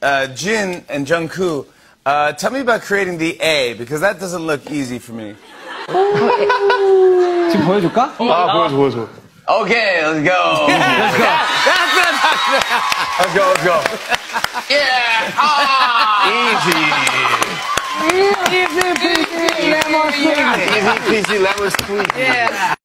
Jin and Jungkook, tell me about creating the A, because that doesn't look easy for me. 지금 보여줄까? 보여줘. Okay, let's go. Let's go. Let's go, let's go. Yeah. Easy. Easy peasy lemon squeezy. Easy peasy lemon squeezy. Yeah.